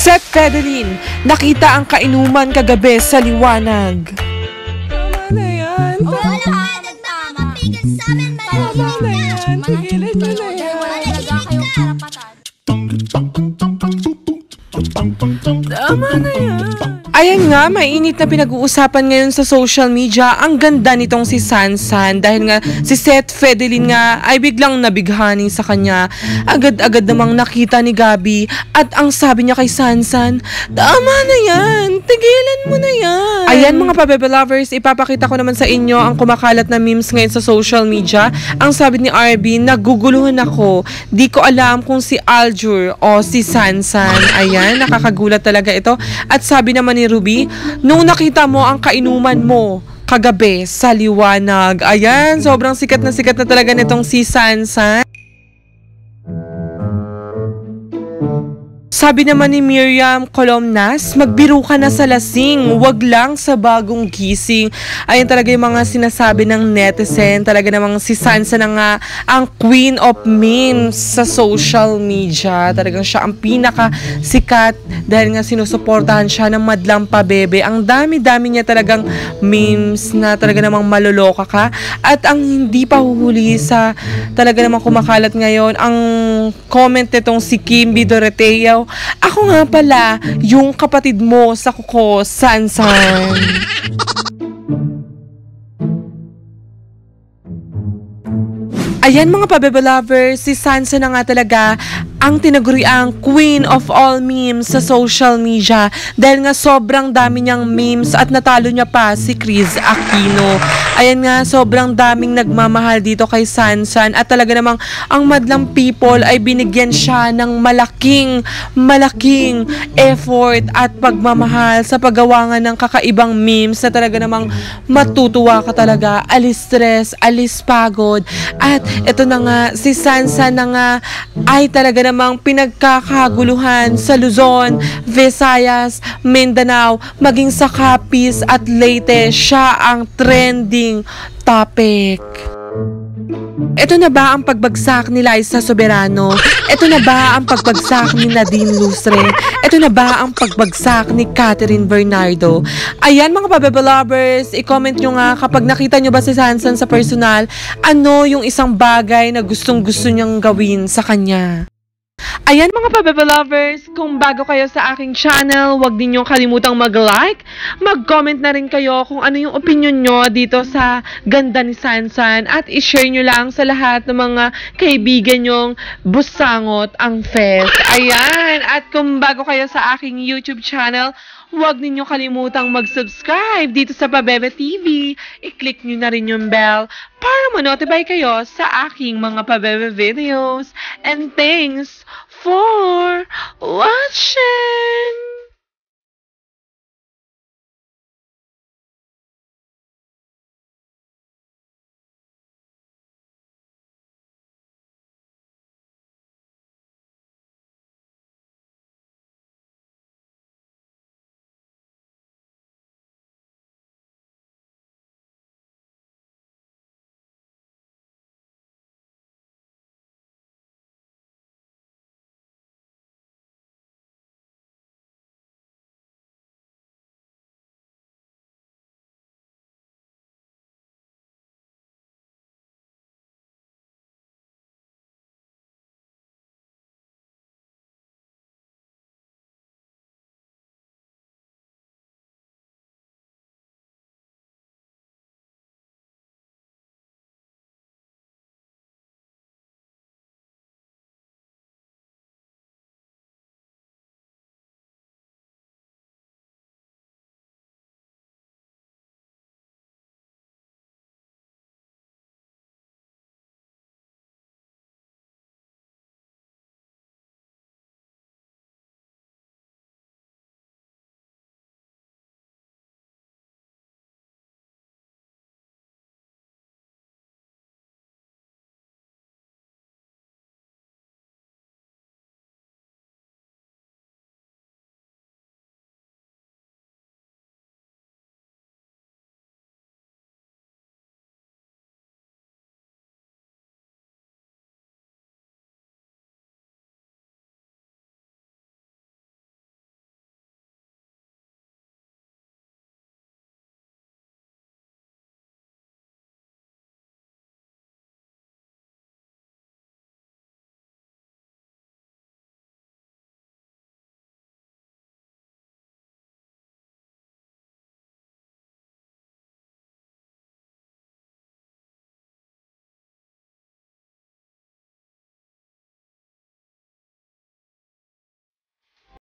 Seth Fedelin, nakita ang kainuman kagabi sa liwanag. Tama na yan. Wala ka nagtama. Tigil sa amin, Tama na yan. Tigilan nyo na yan. manahimik ka. Tama na yan. Ayan nga, mainit na pinag-uusapan ngayon sa social media ang ganda nitong si Sansan dahil nga si Seth Fedelin nga ay biglang nabighani sa kanya. Agad-agad namang nakita ni Gabi at ang sabi niya kay Sansan, tama na yan, tigilan mo na yan. Ayan mga pa-bebe lovers, ipapakita ko naman sa inyo ang kumakalat na memes ngayon sa social media. Ang sabi ni RB, naguguluhan ako. Di ko alam kung si Aljur o si Sansan. Ayan, nakakagulat talaga ito. At sabi naman ni Ruby, nung nakita mo ang kainuman mo kagabi sa liwanag. Ayan, sobrang sikat na talaga nitong si Sansan. Sabi naman ni Miriam Colomnas, magbiro ka na sa lasing, wag lang sa bagong gising. Ayan talaga yung mga sinasabi ng netizen. Talaga namang si Sansa na nga ang queen of memes sa social media. Talagang siya ang pinakasikat dahil nga sinusuportahan siya ng madlang pabebe. Ang dami-dami niya talagang memes na talaga namang maloloka ka. At ang hindi pa huhuli sa talaga namang kumakalat ngayon, ang comment nitong si Kimby Doreteo, ako nga pala, yung kapatid mo sa kuko, Sansan. Ayan mga pabebe lovers, si Sansa na nga talaga ang tinaguriang queen of all memes sa social media dahil nga sobrang dami niyang memes at natalo niya pa si Chris Aquino. Ayan nga, sobrang daming nagmamahal dito kay Sansan at talaga namang ang madlang people ay binigyan siya ng malaking effort at pagmamahal sa paggawa nga ng kakaibang memes na talaga namang matutuwa ka talaga, alis stress, alis pagod. At ito na nga, si Sansa na nga ay talaga namang pinagkakaguluhan sa Luzon, Visayas, Mindanao, maging sa Capiz at Leyte, siya ang trending topic. Ito na ba ang pagbagsak ni Liza Soberano? Ito na ba ang pagbagsak ni Nadine Lustre? Ito na ba ang pagbagsak ni Catherine Bernardo? Ayan mga pabebe lovers, i-comment nyo nga kapag nakita nyo ba si Sansan sa personal, ano yung isang bagay na gustong-gusto niyang gawin sa kanya? Ayan mga pabebe lovers, kung bago kayo sa aking channel, huwag ninyong kalimutang mag-like, mag-comment na rin kayo kung ano yung opinion nyo dito sa ganda ni Sansan at i-share nyo lang sa lahat ng mga kaibigan nyong busangot ang fest. Ayan, at kung bago kayo sa aking YouTube channel, huwag ninyo kalimutang mag-subscribe dito sa Pabebe TV. I-click nyo na rin yung bell para ma-notify kayo sa aking mga Pabebe videos. And thanks for watching!